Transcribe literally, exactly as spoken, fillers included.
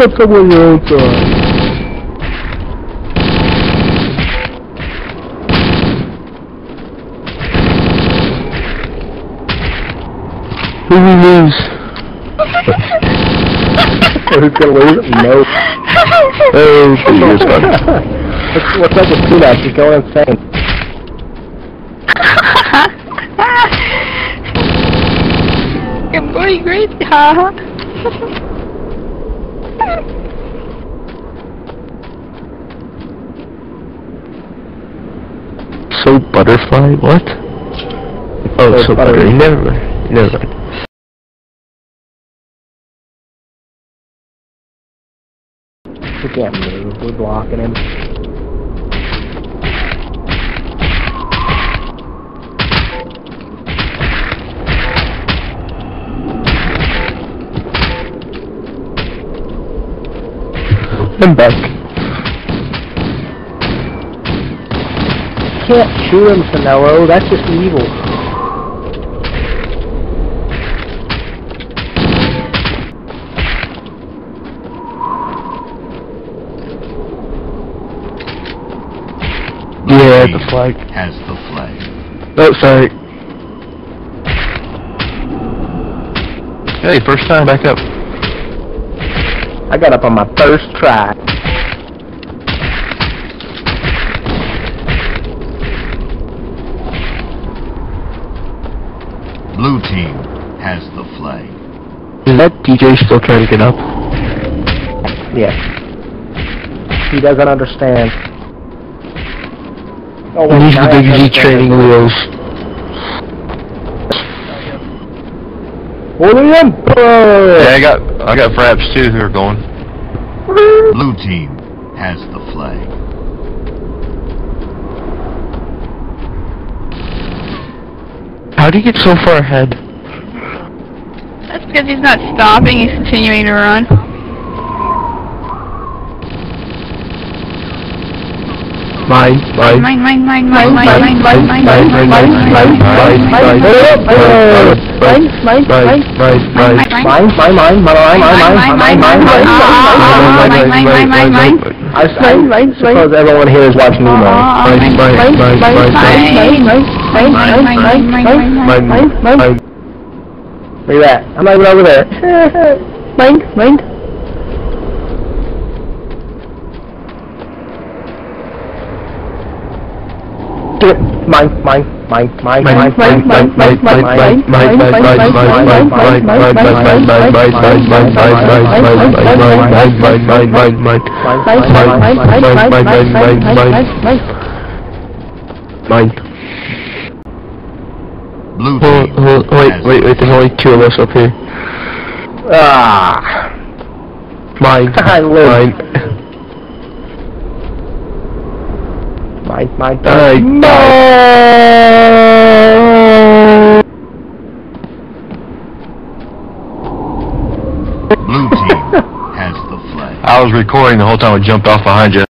got someone your own side. Who we lose? Who's gonna lose? No. Oh, it's fun. What's, what's up with Peanut? She's going insane. Good boy, great, haha. So butterfly? What? Oh, so, so buttery. Never mind. Never mind. We can't move. We're blocking him. I'm back. Can't chew him, Finello. That's just evil. Yeah, the flag. Has the flag. Oh, sorry. Hey, first time, back up. I got up on my first try. Blue team has the flag. Is that D J still trying to get up? Yeah. He doesn't understand. Oh, wait, he's the Big Z training wheels. William! Yeah, I got I got fraps too who are going. Blue team has the flag. How do you get so far ahead? That's because he's not stopping, he's continuing to run. Mine, mine, Mine, mine, mine, mine, mine, mine, mine, mine, mine, mine, mine, mine, mine, mine, I suppose everyone here is watching me, mine, mine, mine, mine, mine, mine, mine. Where you at? I'm not even over there. Mine, mine. Mine, mine, mine, mine, mine, mine, mine, mine, mine, mine, mine, mine, mine. Blue team. Wait, wait, wait, there's only two of us up here. Ah. Mine, mine. Mine, mine, mine. No! Blue team has the flag. I was recording the whole time I jumped off behind you.